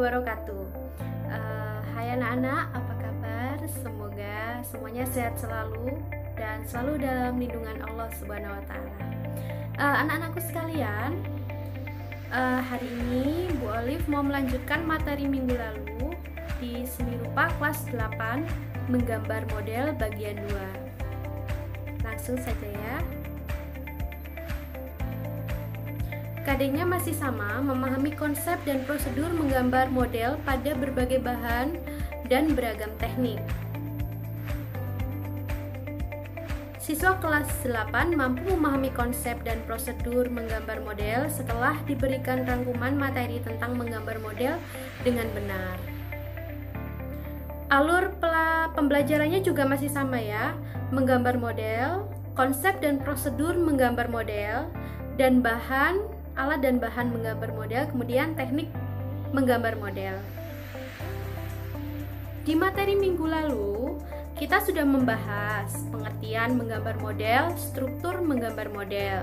wabarakatuh. Hai anak-anak, apa kabar? Semoga semuanya sehat selalu dan selalu dalam lindungan Allah Subhanahu wa Ta'ala. Anak-anakku sekalian, hari ini Bu Olive mau melanjutkan materi minggu lalu di seni rupa kelas 8 menggambar model bagian 2. Langsung saja ya. KD-nya masih sama, memahami konsep dan prosedur menggambar model pada berbagai bahan dan beragam teknik. Siswa kelas 8 mampu memahami konsep dan prosedur menggambar model setelah diberikan rangkuman materi tentang menggambar model dengan benar. Alur pembelajarannya juga masih sama ya, menggambar model, konsep dan prosedur menggambar model, dan bahan, alat dan bahan menggambar model, kemudian teknik menggambar model. Di materi minggu lalu, kita sudah membahas pengertian menggambar model, struktur menggambar model.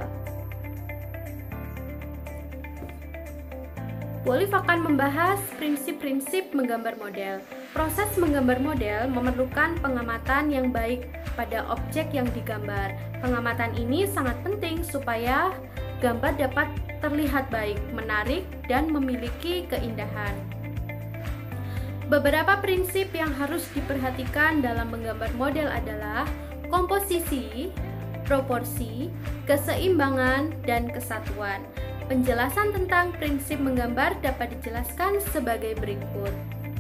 Bu Olive akan membahas prinsip-prinsip menggambar model. Proses menggambar model memerlukan pengamatan yang baik pada objek yang digambar. Pengamatan ini sangat penting supaya gambar dapat terlihat baik, menarik, dan memiliki keindahan. Beberapa prinsip yang harus diperhatikan dalam menggambar model adalah komposisi, proporsi, keseimbangan, dan kesatuan. Penjelasan tentang prinsip menggambar dapat dijelaskan sebagai berikut.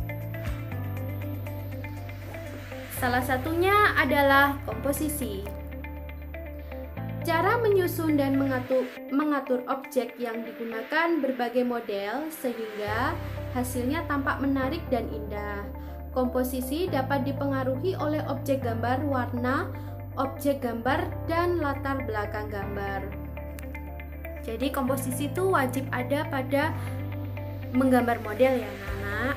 Salah satunya adalah komposisi. Cara menyusun dan mengatur objek yang digunakan berbagai model sehingga hasilnya tampak menarik dan indah. Komposisi dapat dipengaruhi oleh objek gambar, warna, objek gambar, dan latar belakang gambar. Jadi komposisi itu wajib ada pada menggambar model ya anak-anak.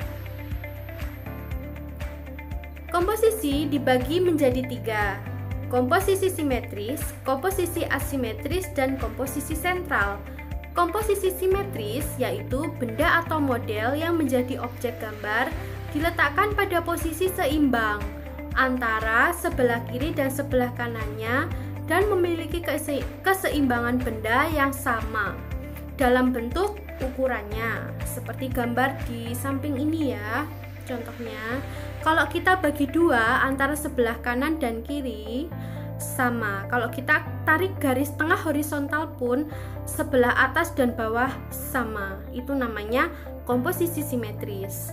Komposisi dibagi menjadi 3. Komposisi simetris, komposisi asimetris, dan komposisi sentral. Komposisi simetris yaitu benda atau model yang menjadi objek gambar diletakkan pada posisi seimbang antara sebelah kiri dan sebelah kanannya dan memiliki keseimbangan benda yang sama dalam bentuk ukurannya. Seperti gambar di samping ini ya. Contohnya, kalau kita bagi 2 antara sebelah kanan dan kiri sama. Kalau kita tarik garis tengah horizontal pun sebelah atas dan bawah sama. Itu namanya komposisi simetris.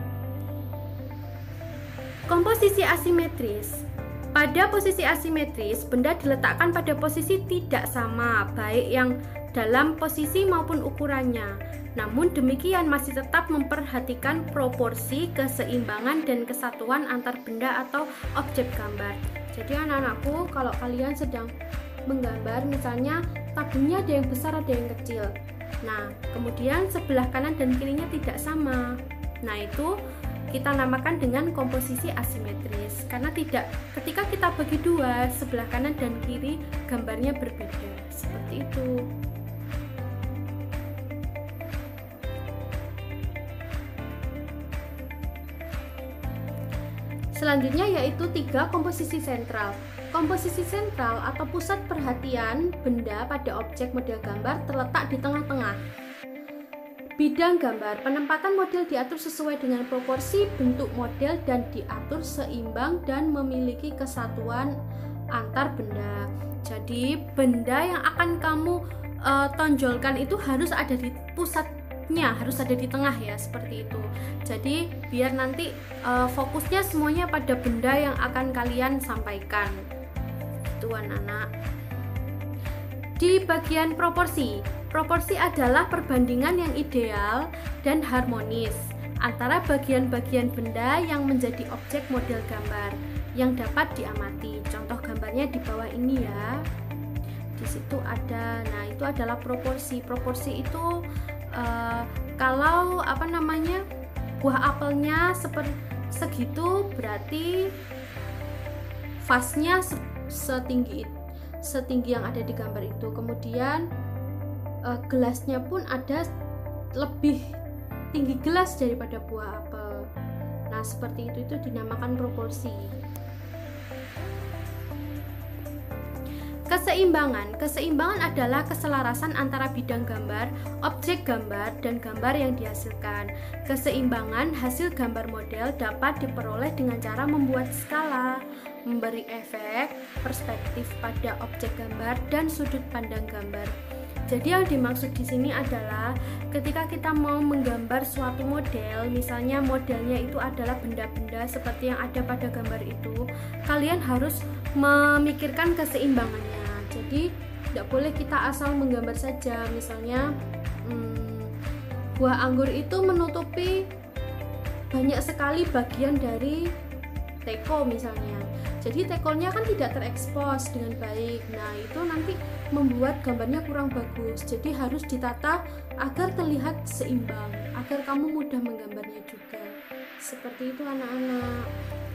Komposisi asimetris. Pada posisi asimetris, benda diletakkan pada posisi tidak sama, baik yang dalam posisi maupun ukurannya. Namun demikian masih tetap memperhatikan proporsi, keseimbangan, dan kesatuan antar benda atau objek gambar. Jadi anak-anakku, kalau kalian sedang menggambar, misalnya tabungnya ada yang besar, ada yang kecil. Nah, kemudian sebelah kanan dan kirinya tidak sama. Nah, itu kita namakan dengan komposisi asimetris. Karena ketika kita bagi 2, sebelah kanan dan kiri gambarnya berbeda. Seperti itu. Selanjutnya yaitu 3 komposisi sentral. Komposisi sentral atau pusat perhatian benda pada objek model gambar terletak di tengah-tengah bidang gambar. Penempatan model diatur sesuai dengan proporsi bentuk model dan diatur seimbang dan memiliki kesatuan antar benda. Jadi benda yang akan kamu tonjolkan itu harus ada di pusatnya, harus ada di tengah ya, seperti itu. Jadi biar nanti fokusnya semuanya pada benda yang akan kalian sampaikan. Itu anak-anak. Di bagian proporsi, proporsi adalah perbandingan yang ideal dan harmonis antara bagian-bagian benda yang menjadi objek model gambar yang dapat diamati. Contoh gambarnya di bawah ini ya. Di situ ada, nah itu adalah proporsi. Proporsi itu kalau buah apelnya segitu, berarti vasnya setinggi yang ada di gambar itu. Kemudian gelasnya pun ada lebih tinggi gelas daripada buah apel. Nah, seperti itu dinamakan proporsi. Keseimbangan adalah keselarasan antara bidang gambar, objek gambar, dan gambar yang dihasilkan. Keseimbangan hasil gambar model dapat diperoleh dengan cara membuat skala, memberi efek, perspektif pada objek gambar, dan sudut pandang gambar. Jadi yang dimaksud di sini adalah ketika kita mau menggambar suatu model, misalnya modelnya itu adalah benda-benda seperti yang ada pada gambar itu, kalian harus memikirkan keseimbangannya. Jadi tidak boleh kita asal menggambar saja. Misalnya buah anggur itu menutupi banyak sekali bagian dari teko misalnya. Jadi tekonya kan tidak terekspos dengan baik. Nah, itu nanti membuat gambarnya kurang bagus. Jadi harus ditata agar terlihat seimbang, agar kamu mudah menggambarnya juga. Seperti itu anak-anak.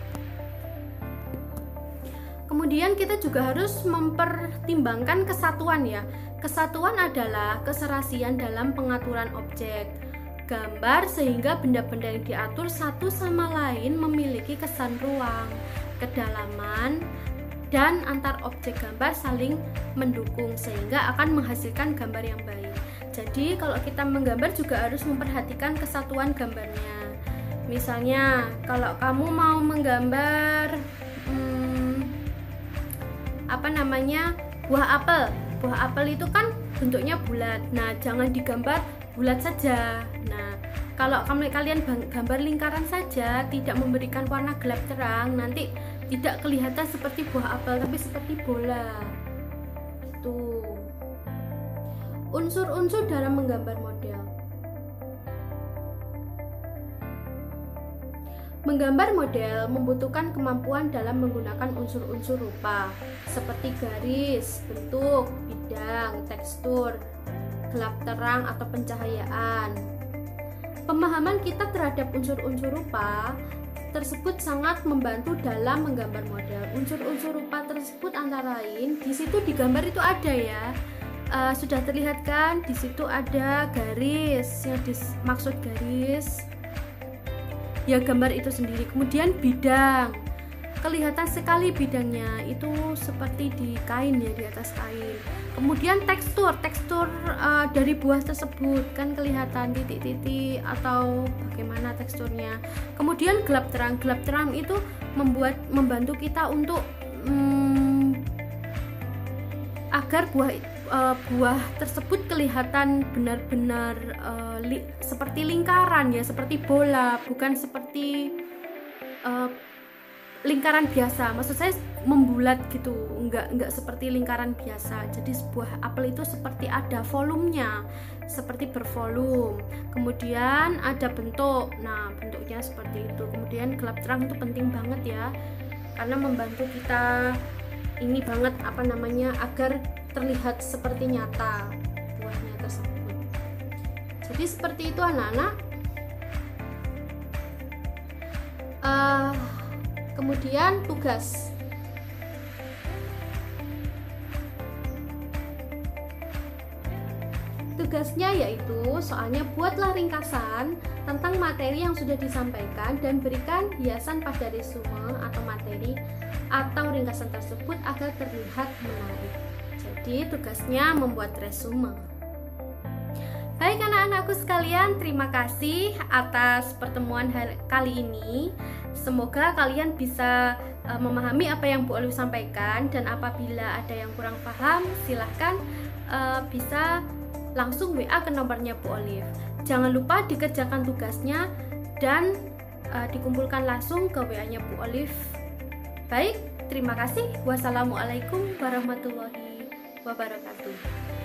Kemudian kita juga harus mempertimbangkan kesatuan ya. Kesatuan adalah keserasian dalam pengaturan objek gambar sehingga benda-benda yang diatur satu sama lain memiliki kesan ruang, kedalaman, dan antar objek gambar saling mendukung sehingga akan menghasilkan gambar yang baik. Jadi kalau kita menggambar juga harus memperhatikan kesatuan gambarnya. Misalnya kalau kamu mau menggambar buah apel itu kan bentuknya bulat. Nah, jangan digambar bulat saja. Nah, kalau kalian gambar lingkaran saja, tidak memberikan warna gelap terang, nanti tidak kelihatan seperti buah apel tapi seperti bola. Itu unsur-unsur dalam menggambar model. Menggambar model membutuhkan kemampuan dalam menggunakan unsur-unsur rupa seperti garis, bentuk, bidang, tekstur, gelap terang atau pencahayaan. Pemahaman kita terhadap unsur-unsur rupa tersebut sangat membantu dalam menggambar model. Unsur-unsur rupa tersebut antara lain di situ di gambar itu ada ya. Sudah terlihat kan? Di situ ada garis, yang dimaksud garis ya gambar itu sendiri. Kemudian bidang, kelihatan sekali bidangnya itu seperti di kain ya, di atas kain. Kemudian tekstur dari buah tersebut kan kelihatan titik-titik atau bagaimana teksturnya. Kemudian gelap terang itu membantu kita untuk agar buah tersebut kelihatan benar-benar seperti lingkaran ya, seperti bola, bukan seperti lingkaran biasa. Maksud saya membulat gitu, enggak seperti lingkaran biasa. Jadi sebuah apel itu seperti ada volumenya, seperti bervolum. Kemudian ada bentuk. Nah, bentuknya seperti itu. Kemudian gelap terang itu penting banget ya, karena membantu kita ini banget agar terlihat seperti nyata buahnya tersebut. Jadi seperti itu anak-anak. Kemudian tugasnya yaitu soalnya buatlah ringkasan tentang materi yang sudah disampaikan dan berikan hiasan pada resume atau materi atau ringkasan tersebut agar terlihat menarik. Jadi tugasnya membuat resume. Baik anak-anakku sekalian, terima kasih atas pertemuan kali ini. Semoga kalian bisa memahami apa yang Bu Olive sampaikan, dan apabila ada yang kurang paham silahkan bisa langsung WA ke nomornya Bu Olive. Jangan lupa dikerjakan tugasnya dan dikumpulkan langsung ke WA-nya Bu Olive. Baik, terima kasih. Wassalamualaikum warahmatullahi wabarakatuh.